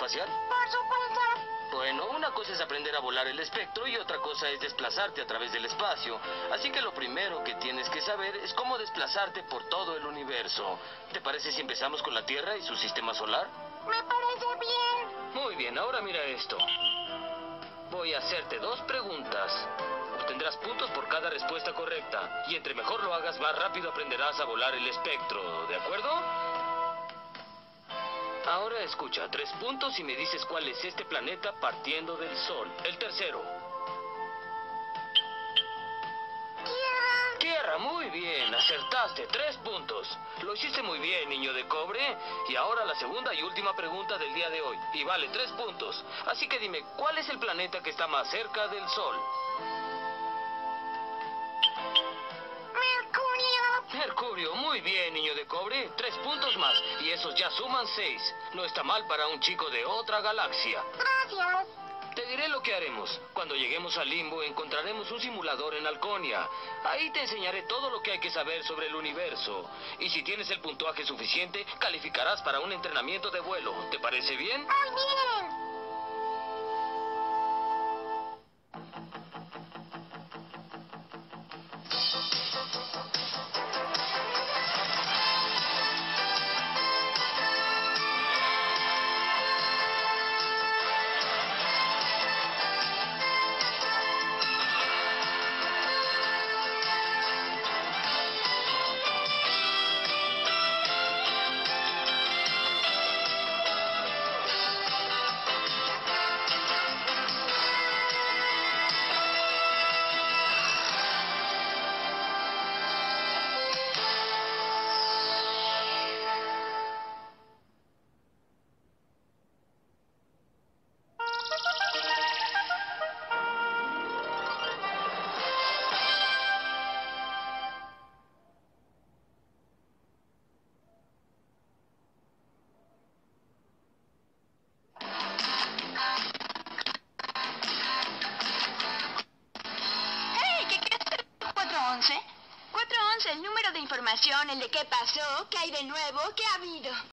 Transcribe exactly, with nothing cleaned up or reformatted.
espacial? Por supuesto. Bueno, una cosa es aprender a volar el espectro y otra cosa es desplazarte a través del espacio. Así que lo primero que tienes que saber es cómo desplazarte por todo el universo. ¿Te parece si empezamos con la Tierra y su sistema solar? Me parece bien. Muy bien, ahora mira esto. Voy a hacerte dos preguntas. Obtendrás puntos por cada respuesta correcta. Y entre mejor lo hagas, más rápido aprenderás a volar el espectro. ¿De acuerdo? Ahora escucha, tres puntos y me dices cuál es este planeta partiendo del Sol. El tercero. Tierra. Tierra, muy bien, acertaste, tres puntos. Lo hiciste muy bien, niño de cobre. Y ahora la segunda y última pregunta del día de hoy. Y vale tres puntos. Así que dime, ¿cuál es el planeta que está más cerca del Sol? Mercurio. Mercurio, muy bien, niño de cobre. Tres puntos más. Y esos ya suman seis. No está mal para un chico de otra galaxia. Gracias. Te diré lo que haremos. Cuando lleguemos al Limbo encontraremos un simulador en Alconia. Ahí te enseñaré todo lo que hay que saber sobre el universo. Y si tienes el puntuaje suficiente, calificarás para un entrenamiento de vuelo. ¿Te parece bien? Muy bien. cuatro once, el número de información, el de qué pasó, qué hay de nuevo, qué ha habido.